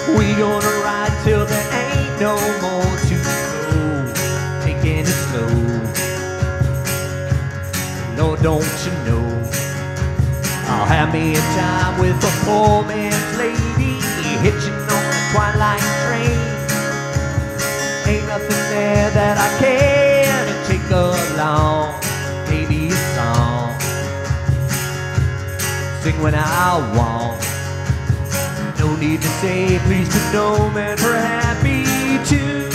We gonna ride till there ain't no more to go, taking it slow. Lord, don't you know, I'll have me a time with a poor man's lady, hitching on a twilight train. Ain't nothing there that I can't take along, maybe a song, sing when I want. No need to say please to no man, for happy too.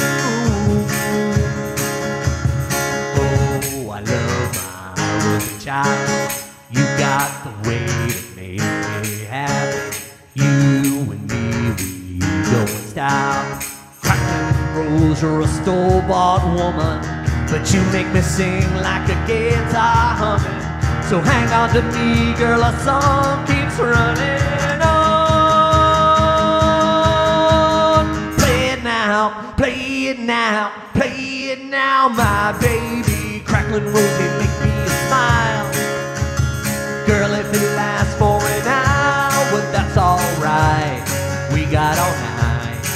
Oh, I love my Rosie child. You got the way to make me happy. You and me, we go in style. Cracklin Rosie, you're a store-bought woman, but you make me sing like a guitar humming. So hang on to me, girl, our song keeps running on. Play it now, play it now, play it now, my baby. Cracklin Rosie, make me smile. Girl, if it lasts for an hour, that's alright. We got all night,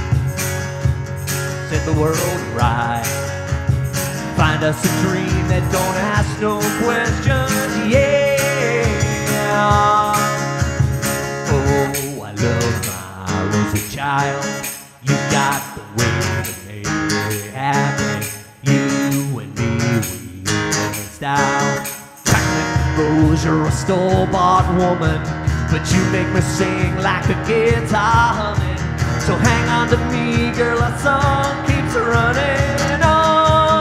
set the world right. Find us a dream that don't ask no questions, yeah. Oh, I love my Rosie child. You got the way to make me happy. You and me, we live in style. Cracklin Rosie, you're a store-bought woman, but you make me sing like a guitar humming. So hang on to me, girl, our song keeps running on.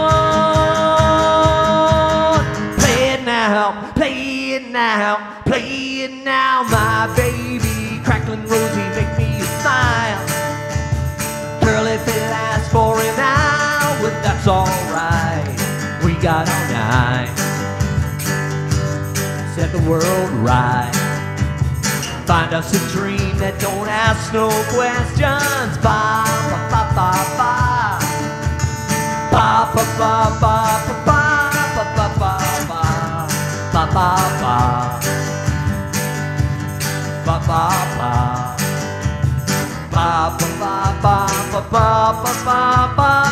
Play it now, play it now, my baby. Cracklin Rosie, make me smile. Girl, if it lasts for an hour, that's alright. We got all night, set the world right. Find us a dream that don't ask no questions. Ba ba ba ba ba, ba ba ba ba ba. Ba ba ba, ba ba ba, ba ba ba ba ba ba ba ba.